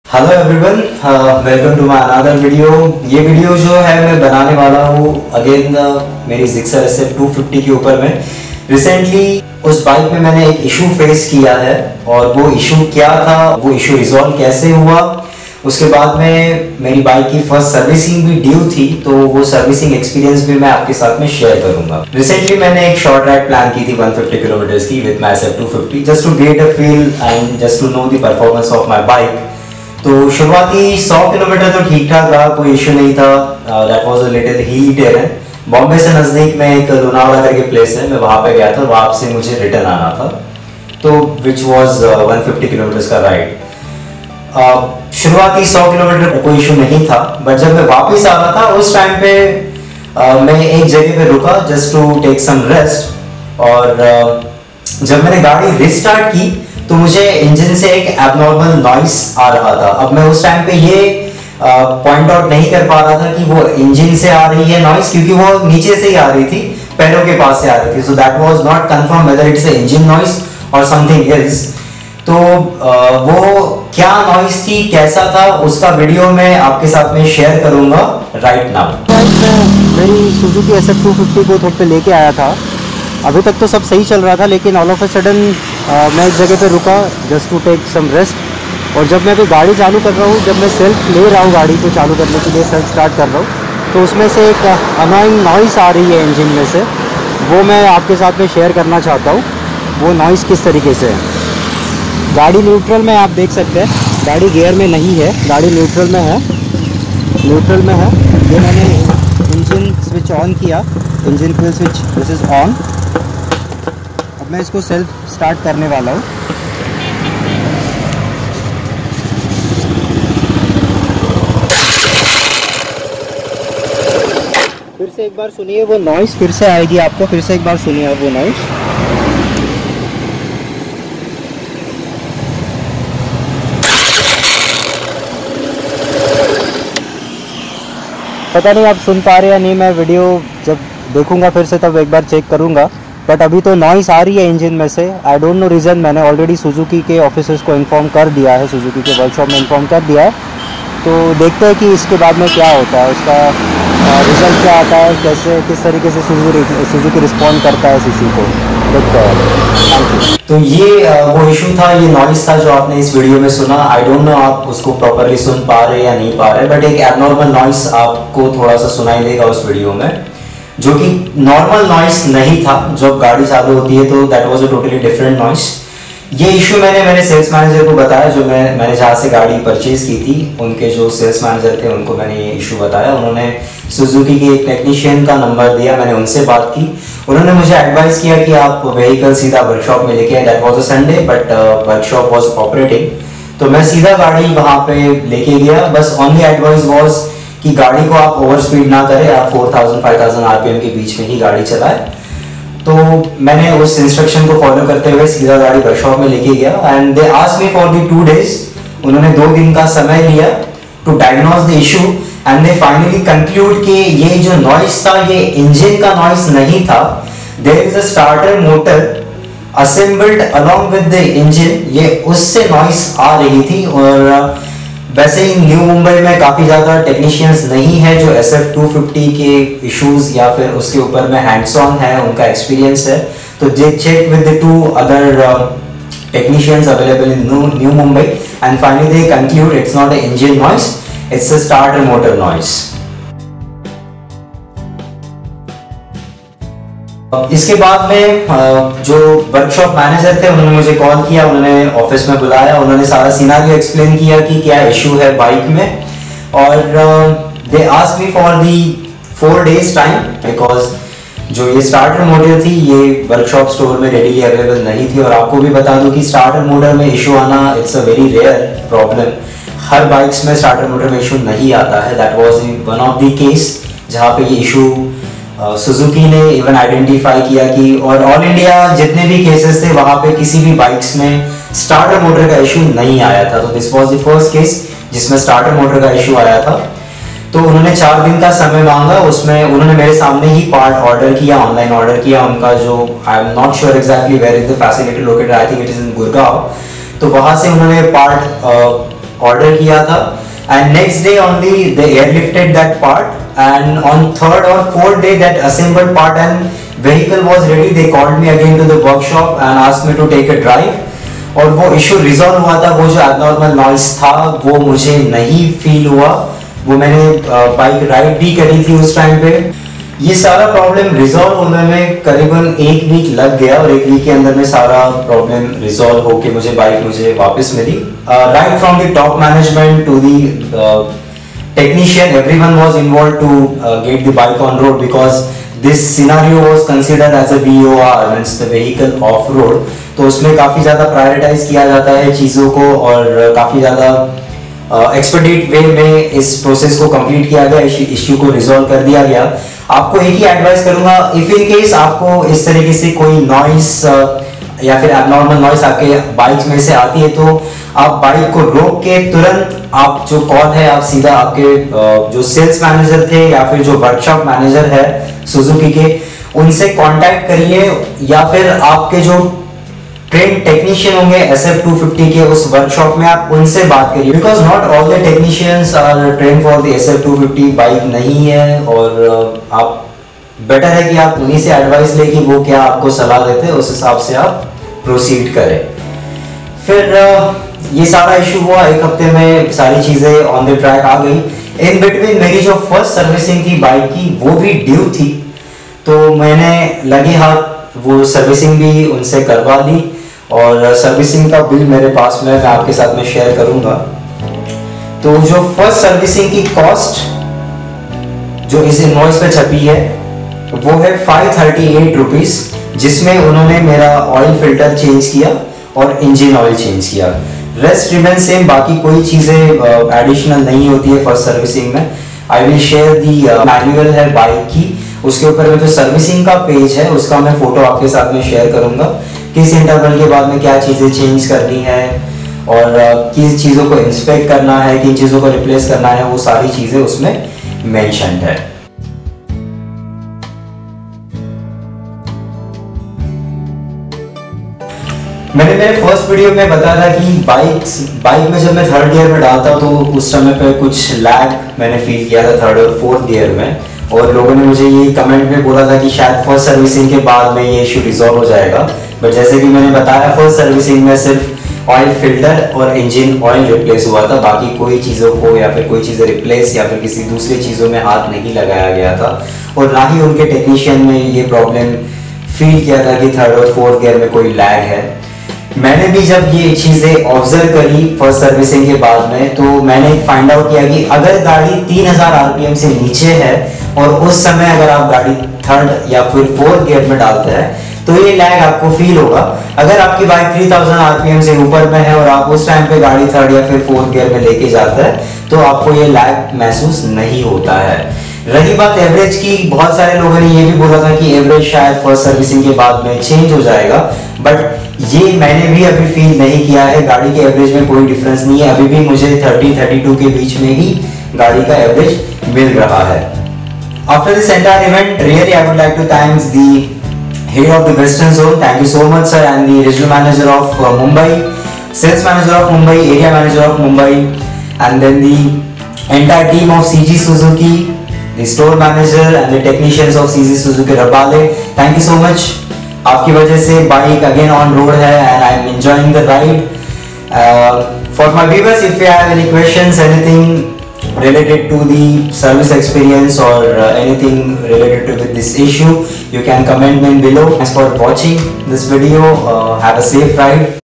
Hello everyone, welcome to my another video. ये video जो है मैं बनाने वाला हूँ अगेन मेरी जिक्सर SF 250 के ऊपर में। रिसेंटली उस बाइक में मैंने एक इशू फेस किया है और वो इशू क्या था, वो इशू रिजॉल्व कैसे हुआ, उसके बाद में मेरी बाइक की फर्स्ट सर्विसिंग भी ड्यू थी, तो वो सर्विसिंग एक्सपीरियंस भी मैं आपके साथ में शेयर करूंगा। रिसेंटली मैंने एक शॉर्ट राइड प्लान की थी 150 किलोमीटर की with my SF 250 just to get a feel and just to know the performance of my bike. तो शुरुआती 100 किलोमीटर तो ठीक ठाक रहा, कोई इशू नहीं था। That was a little hill terrain. Bombay से नज़दीक में एक लोनावाला करके प्लेस है, मैं वहाँ पे गया था, वहाँ से मुझे रिटर्न आना था, तो विच वाज 150 किलोमीटर का राइड। शुरुआती 100 किलोमीटर कोई इशू नहीं था, बट जब मैं वापस आ रहा था उस टाइम पे मैं एक जगह पे रुका just to take some rest. और जब मैंने गाड़ी रिस्टार्ट की तो मुझे इंजन से एक एबनॉर्मल नॉइस आ रहा था। अब मैं उस टाइम पे ये पॉइंट आउट नहीं कर पा रहा था कि वो इंजन से आ रही है नॉइस, क्योंकि वो नीचे से ही आ रही थी, पैरों के पास से आ रही थी। So that was not confirm whether it's engine noise और समथिंग एल्स। तो वो क्या नॉइस थी, कैसा था, उसका वीडियो मैं आपके साथ में शेयर करूंगा राइट नाउ। मेरी सुजुकी SF 250 को थोड़ा पे लेके आया था। अभी तक तो सब सही चल रहा था, लेकिन ऑल ऑफ अ सडन मैं एक जगह पे रुका just to take some rest. और जब मैं अभी गाड़ी चालू कर रहा हूँ, जब मैं सेल्फ ले रहा हूँ गाड़ी को चालू करने के लिए, सेल्फ स्टार्ट कर रहा हूँ, तो उसमें से एक अनोइंग नॉइस आ रही है इंजन में से। वो मैं आपके साथ में शेयर करना चाहता हूँ। वो नॉइस किस तरीके से है। गाड़ी न्यूट्रल में आप देख सकते हैं, गाड़ी गियर में नहीं है, गाड़ी न्यूट्रल में है। न्यूट्रल में है। ये मैंने इंजन स्विच ऑन किया, engine fuel switch this is on. अब मैं इसको सेल्फ स्टार्ट करने वाला हूँ। फिर से एक बार सुनिए वो नॉइस, फिर से आएगी आपको, फिर से एक बार सुनिए आप वो नॉइस। पता नहीं आप सुन पा रहे हैं या नहीं, मैं वीडियो जब देखूंगा फिर से तब एक बार चेक करूंगा। बट अभी तो नॉइस आ रही है इंजन में से। I don't know reason. मैंने ऑलरेडी सुजुकी के ऑफिसर्स को इन्फॉर्म कर दिया है, सुजुकी के वर्कशॉप में इन्फॉर्म कर दिया है। तो देखते हैं कि इसके बाद में क्या होता है, उसका रिज़ल्ट क्या आता है, कैसे किस तरीके से सुजुकी रिस्पॉन्ड करता है इस इशू को, देखते हैं। Thank you. तो ये वो इशू था, ये नॉइस था जो आपने इस वीडियो में सुना। आई डोंट नो आप उसको प्रॉपरली सुन पा रहे या नहीं पा रहे, बट एक एबनॉर्मल नॉइस आपको थोड़ा सा सुनाई देगा उस वीडियो में, जो कि नॉर्मल नॉइस नहीं था। जब गाड़ी चालू होती है तो that was a totally different noise. ये इशू मैंने मेरे सेल्स मैनेजर को बताया, जो मैंने जहाँ से गाड़ी परचेज की थी, उनके जो सेल्स मैनेजर थे उनको मैंने ये इशू बताया। उन्होंने सुजुकी के एक टेक्नीशियन का नंबर दिया, मैंने उनसे बात की। उन्होंने मुझे एडवाइस किया कि आप व्हीकल सीधा वर्कशॉप में लेके आए। That was a Sunday but workshop was operating, तो मैं सीधा गाड़ी वहाँ पे लेके गया। बस ओनली एडवाइस वाज कि गाड़ी को आप ओवर स्पीड ना करें, आप 4000-5000 RPM के बीच में ही गाड़ी चलाएं। तो मैंने उस इंस्ट्रक्शन को फॉलो करते हुए सीधा गाड़ी वर्कशॉप में लेके गया and they asked me for the 2 days। उन्होंने 2 दिन का समय लिया to diagnose the issue and they finally conclude कि ये जो नॉइस था ये इंजन का नॉइस नहीं था। There is a starter motor assembled along with the engine, ये उससे नॉइस आ रही थी। और वैसे ही न्यू मुंबई में काफ़ी ज़्यादा टेक्नीशियंस नहीं है जो SF 250 के इश्यूज या फिर उसके ऊपर में हैंड्स ऑन है, उनका एक्सपीरियंस है। तो they check with the 2 other technicians available in new Mumbai and finally they conclude it's not a engine noise, it's a starter motor noise. इसके बाद में जो वर्कशॉप मैनेजर थे उन्होंने मुझे कॉल किया, उन्होंने ऑफिस में बुलाया, उन्होंने सारा सिनेरियो एक्सप्लेन किया कि क्या इशू है बाइक में। और they asked me for the 4 days time, because जो ये स्टार्टर मोटर थी ये वर्कशॉप स्टोर में रेडीली अवेलेबल नहीं थी। और आपको भी बता दूं कि स्टार्टर मोटर में इशू आना it's a very rare problem. हर बाइक्स में स्टार्टर मोटर में इशू नहीं आता है। That was one of the case जहाँ पे ये इशू सुजुकी ने इवन आइडेंटिफाई किया कि, और ऑल इंडिया जितने भी केसेस थे वहां पे किसी भी बाइक्स में स्टार्टर मोटर का इशू नहीं आया था। तो this was the first case जिसमें स्टार्टर मोटर का इशू आया था। तो उन्होंने 4 दिन का समय मांगा, उसमें उन्होंने मेरे सामने ही पार्ट ऑर्डर किया, ऑनलाइन ऑर्डर किया। उनका जो I am not sure exactly where is the facility located, I think it is in Gurgaon. तो वहां से उन्होंने पार्ट ऑर्डर किया था and next day only they airlifted that part and on third और fourth day that assembled part and vehicle was ready. They called me again to the workshop and asked me to take a drive और वो issue resolve हुआ था। वो जो abnormal noise था वो मुझे नहीं फील हुआ। वो मैंने बाइक राइड भी करी थी उस टाइम पे। ये सारा प्रॉब्लम रिजॉल्व होने में करीबन 1 वीक लग गया और 1 वीक के अंदर में सारा प्रॉब्लम रिजॉल्व होके मुझे वापस मिली। Right from the top management to the technician, everyone was involved to get the bike on road because this scenario was considered as a VOR, means the vehicle off road। तो उसमें काफ़ी ज़्यादा prioritise किया जाता है चीज़ों को और काफ़ी ज़्यादा एक्सपर्टीट वे में इस प्रोसेस को कंप्लीट किया गया, इश्यू को रिजॉल्व कर दिया गया। आपको एक ही एडवाइस करूँगा, इफ़ इन केस आपको इस तरीके से कोई नॉइस या फिर एबनॉर्मल नॉइस आपके बाइक में से आती है तो आप बाइक को रोक के तुरंत आप जो कॉल है आप सीधा आपके जो सेल्स मैनेजर थे या फिर जो वर्कशॉप मैनेजर है सुजुकी के उनसे कांटेक्ट करिए या फिर आपके जो ट्रेन टेक्नीशियन होंगे SF250 के उस वर्कशॉप में आप उनसे बात करिए because not all the technicians are train for the SF250 bike नहीं है और आप बेटर है कि आप उन्हीं से एडवाइस ले कि वो क्या आपको सलाह देते हैं उस हिसाब से आप प्रोसीड करें। फिर ये सारा इशू हुआ, 1 हफ्ते में सारी चीजें ऑन द ट्रैक आ गई। इन बिटवीन मेरी जो फर्स्ट सर्विसिंग थी बाइक की वो भी ड्यू थी तो मैंने लगे हाथ वो सर्विसिंग भी उनसे करवा ली और सर्विसिंग का बिल मेरे पास में मैं आपके साथ में शेयर करूंगा। तो जो फर्स्ट सर्विसिंग की कॉस्ट जो इस इनवॉइस पे छपी है वो है 538 रुपीज, जिसमें उन्होंने मेरा ऑयल फिल्टर चेंज किया और इंजन ऑयल चेंज किया। रेस्ट रिमेन सेम, बाकी कोई चीजें एडिशनल नहीं होती है फर्स्ट सर्विसिंग में। I will share the manual है बाइक की, उसके ऊपर में जो सर्विसिंग का पेज है उसका मैं फोटो आपके साथ में शेयर करूंगा, किस इंटरवल के बाद में क्या चीजें चेंज करनी है और किस चीजों को इंस्पेक्ट करना है, किन चीजों को रिप्लेस करना है, वो सारी चीजें उसमें मेंशन्ड है। मैंने मेरे फर्स्ट वीडियो में बताया था कि बाइक में जब मैं थर्ड गियर में डालता तो उस समय पे कुछ लैग मैंने फील किया था थर्ड और फोर्थ गियर में और लोगों ने मुझे ये कमेंट में बोला था कि शायद फर्स्ट सर्विसिंग के बाद में ये इशू रिजॉल्व हो जाएगा। बट जैसे कि मैंने बताया फर्स्ट सर्विसिंग में सिर्फ ऑयल फिल्टर और इंजन ऑयल रिप्लेस हुआ था, बाकी कोई चीज़ों को या फिर कोई चीज़ें रिप्लेस या फिर किसी दूसरी चीज़ों में हाथ नहीं लगाया गया था और ना ही उनके टेक्नीशियन में ये प्रॉब्लम फील किया था कि थर्ड और फोर्थ गियर में कोई लैग है। मैंने भी जब ये चीजें ऑब्जर्व करी फर्स्ट सर्विसिंग के बाद में तो मैंने फाइंड आउट किया कि अगर गाड़ी 3000 आरपीएम से नीचे है और उस समय अगर आप गाड़ी थर्ड या फिर फोर्थ गियर में डालते हैं तो ये लैग आपको फील होगा। अगर आपकी बाइक 3000 आरपीएम से ऊपर में है और आप उस टाइम पे गाड़ी थर्ड या फिर फोर्थ गियर में लेके जाते हैं तो आपको ये लैग महसूस नहीं होता है। रही बात एवरेज की, बहुत सारे लोगों ने ये भी बोला था कि एवरेज शायद फर्स्ट सर्विसिंग के बाद में चेंज हो जाएगा, बट ये मैंने भी अभी फील नहीं किया है। गाड़ी के एवरेज में कोई डिफरेंस नहीं है, अभी भी मुझे 30-32 के बीच में ही गाड़ी का एवरेज मिल रहा है। After this entire event, really I would like to thank the head of the Western Zone. Thank you so much, sir, and the regional manager of Mumbai, sales manager of Mumbai, area manager of Mumbai, and then the entire team of CG Suzuki, the store manager and the technicians of CG Suzuki Rabale. Thank you so much. आपकी वजह से bike again on road है and I am enjoying the ride. For my viewers, if you have any questions, anything related to the service experience or anything related to this issue, you can comment me below. Thanks for watching this video. Have a safe ride.